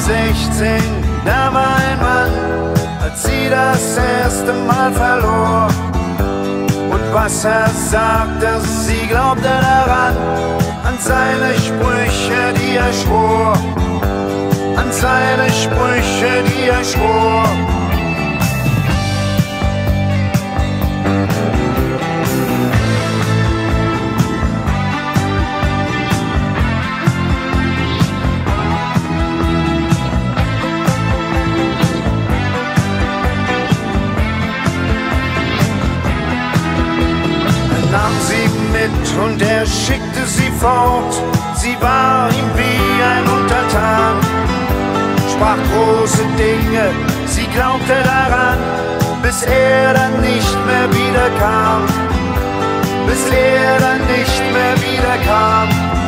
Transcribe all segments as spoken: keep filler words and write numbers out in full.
sechzehn nahm ein Mann, als sie das erste Mal verlor. Und was er sagte, sie glaubte daran, an seine Sprüche, die er schwor, an seine Sprüche, die er schwor. Und er schickte sie fort, sie war ihm wie ein Untertan, sprach große Dinge, sie glaubte daran, bis er dann nicht mehr wiederkam, bis er dann nicht mehr wiederkam.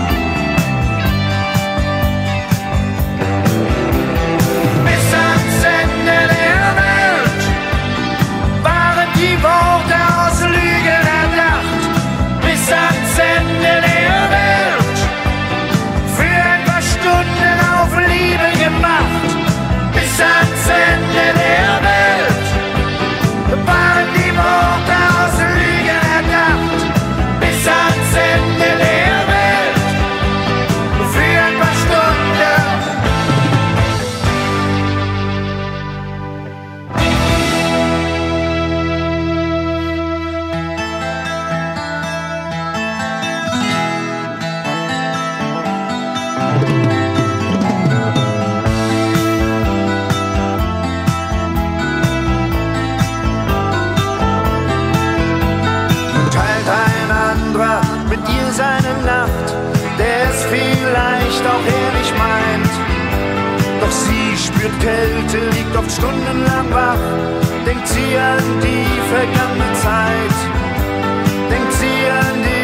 Bis ans Ende der Welt waren die Worte aus Lügen erdacht. Bis ans Ende der Welt, für ein paar Stunden auf Liebe gemacht. Bis ans Ende der Welt, waren die Worte aus Lügen erdacht. Bis ans Ende der Welt, für ein paar seine Nacht, der es vielleicht auch ehrlich meint. Doch sie spürt Kälte, liegt oft stundenlang wach, denkt sie an die vergangene Zeit, denkt sie an die